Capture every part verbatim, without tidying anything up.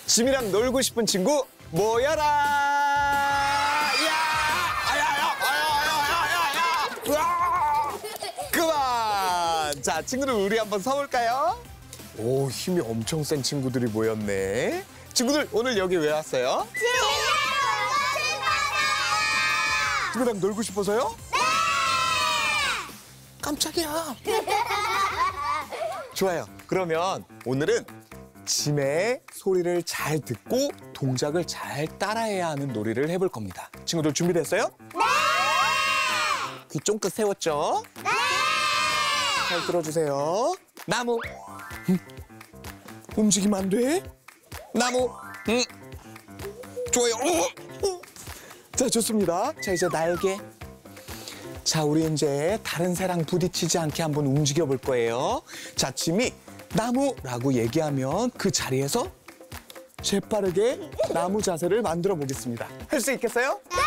짐이랑 놀고 싶은 친구 모여라! 야! 아야야! 아야야야야야! 으아! 그만! 자, 친구들 우리 한번 서볼까요? 오, 힘이 엄청 센 친구들이 모였네. 친구들 오늘 여기 왜 왔어요? 친구랑 놀고 싶어서요? 네! 깜짝이야. 좋아요. 그러면 오늘은 짐의 소리를 잘 듣고 동작을 잘 따라해야 하는 놀이를 해볼 겁니다. 친구들 준비됐어요? 네! 귀 쫑긋 세웠죠? 네! 잘 들어주세요. 나무. 음. 움직이면 안 돼. 나무. 음. 좋아요. 어. 자, 좋습니다. 자, 이제 날개. 자, 우리 이제 다른 새랑 부딪히지 않게 한번 움직여 볼 거예요. 자, 짐이 나무라고 얘기하면 그 자리에서 재빠르게 나무 자세를 만들어 보겠습니다. 할 수 있겠어요? 네!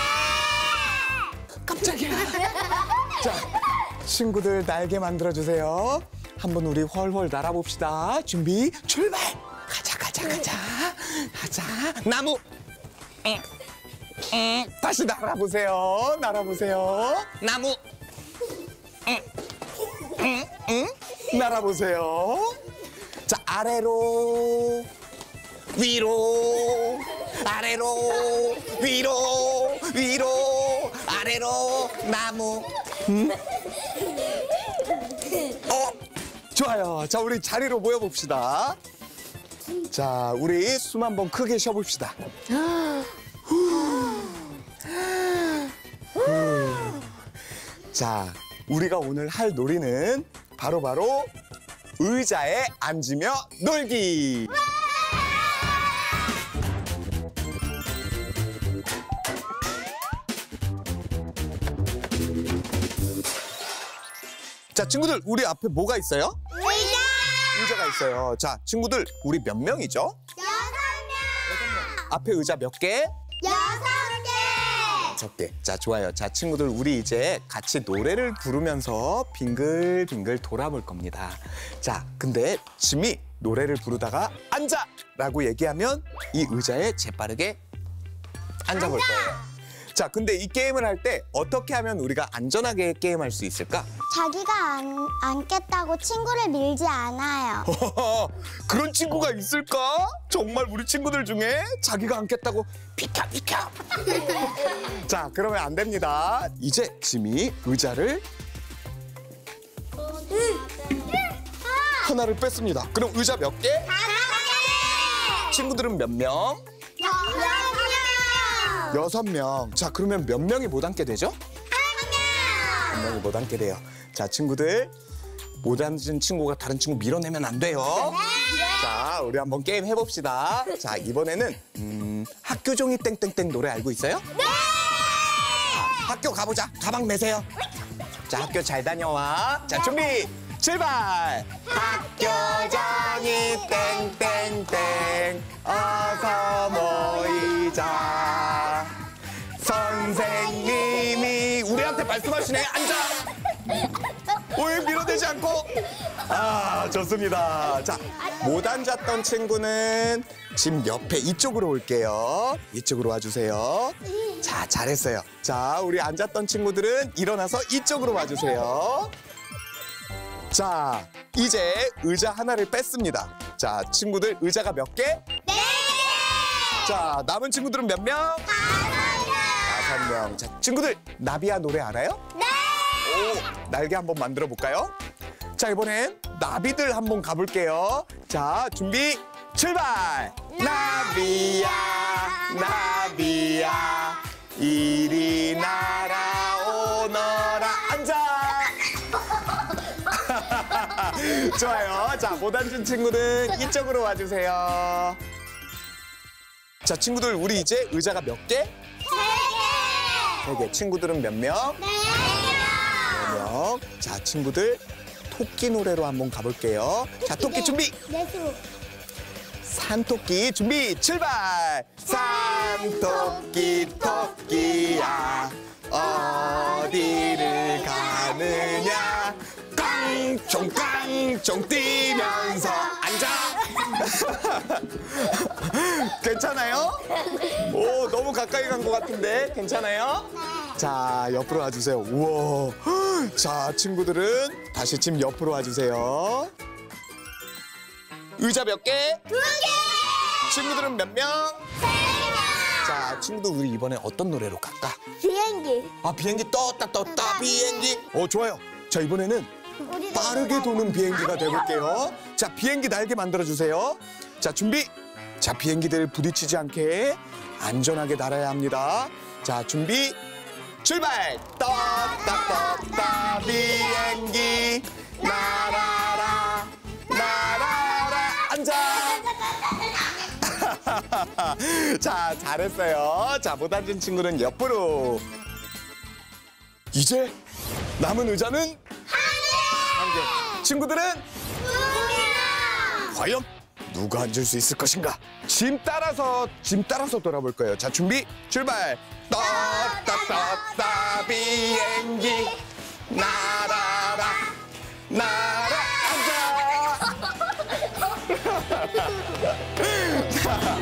깜짝이야. 자, 친구들 날개 만들어 주세요. 한번 우리 훨훨 날아봅시다. 준비, 출발! 가자, 가자, 가자. 가자. 나무. 응. 응. 다시 날아보세요. 날아보세요. 나무. 응. 응. 응. 날아보세요. 자, 아래로, 위로, 아래로, 위로, 위로, 아래로, 나무. 음? 어, 좋아요. 자, 우리 자리로 모여봅시다. 자, 우리 숨 한번 크게 쉬어봅시다. 자, 우리가 오늘 할 놀이는 바로바로 의자에 앉으며 놀기. 자, 친구들, 우리 앞에 뭐가 있어요? 의자! 의자가 있어요. 자, 친구들, 우리 몇 명이죠? 여섯 명! 앞에 의자 몇 개? 여섯 개! 다섯 개. 자, 좋아요. 자, 친구들, 우리 이제 같이 노래를 부르면서 빙글빙글 돌아볼 겁니다. 자, 근데 짐이 노래를 부르다가 앉아! 라고 얘기하면 이 의자에 재빠르게 앉아볼 거예요. 자, 근데 이 게임을 할 때 어떻게 하면 우리가 안전하게 게임할 수 있을까? 자기가 안, 앉겠다고 친구를 밀지 않아요. 그런 친구가 있을까? 정말 우리 친구들 중에 자기가 앉겠다고 비켜 비켜. 자, 그러면 안 됩니다. 이제 짐이 의자를 하나를 뺐습니다. 그럼 의자 몇 개? 다섯 개! 친구들은 몇 명? 여섯 명! 여섯 명. 자, 그러면 몇 명이 못 앉게 되죠? 한 명! 한 명이 못 앉게 돼요. 자, 친구들, 못 앉은 친구가 다른 친구 밀어내면 안 돼요. 자, 우리 한번 게임 해봅시다. 자, 이번에는 음, 학교 종이 땡땡땡 노래 알고 있어요? 네! 자, 학교 가보자. 가방 매세요. 자, 학교 잘 다녀와. 자, 준비, 출발! 학교 종이 땡땡땡 어서 모이자. 선생님이 우리한테 말씀하시네. 앉아. 왜 밀어내지 않고? 아, 좋습니다. 자, 못 앉았던 친구는 짐 옆에 이쪽으로 올게요. 이쪽으로 와주세요. 자, 잘했어요. 자, 우리 앉았던 친구들은 일어나서 이쪽으로 와주세요. 자, 이제 의자 하나를 뺐습니다. 자, 친구들 의자가 몇 개? 네 개! 자, 남은 친구들은 몇 명? 다섯 명! 다섯 명. 자, 친구들 나비야 노래 알아요? 네! 오, 날개 한번 만들어 볼까요? 자, 이번엔 나비들 한번 가볼게요. 자, 준비, 출발! 나비야, 나비야, 이리 날아오너라. 앉아! 좋아요. 자, 못 앉은 친구들 이쪽으로 와주세요. 자, 친구들, 우리 이제 의자가 몇 개? 세 개! 세 개. 친구들은 몇 명? 네 명. 자, 친구들 토끼 노래로 한번 가볼게요. 자, 토끼 준비. 네 수. 산토끼 준비 출발. 산토끼 토끼야 어디를 가느냐. 깡총 깡총 뛰면서 앉아. 괜찮아요? 오, 너무 가까이 간 것 같은데 괜찮아요? 자, 옆으로 와주세요. 우와. 자, 친구들은 다시 집 옆으로 와주세요. 의자 몇 개? 두 개! 친구들은 몇 명? 세 명! 자, 친구들 우리 이번에 어떤 노래로 갈까? 비행기. 아, 비행기 떴다 떴다 비행기. 어, 좋아요. 자, 이번에는 우리도 빠르게 도는 비행기가 돼볼게요. 자, 비행기 날개 만들어주세요. 자, 준비. 자, 비행기들 부딪히지 않게 안전하게 날아야 합니다. 자, 준비. 출발! 떴다 떴다 비행기 날아라 날아라 앉아. 자, 잘했어요. 자, 못 앉은 친구는 옆으로. 이제 남은 의자는 한 개. 친구들은 과연 누가 앉을 수 있을 것인가? 짐 따라서 짐 따라서 돌아볼 거예요. 자, 준비 출발. 떴다 떴다 비행기 날아라 날아 앉아.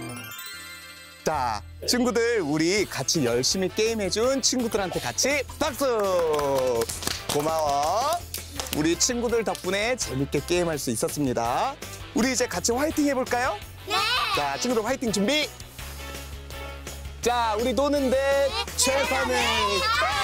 자, 친구들 우리 같이 열심히 게임해준 친구들한테 같이 박수. 고마워. 우리 친구들 덕분에 재밌게 게임할 수 있었습니다. 우리 이제 같이 화이팅 해볼까요? 네! 자, 친구들 화이팅 준비. 자, 우리 노는데 최선을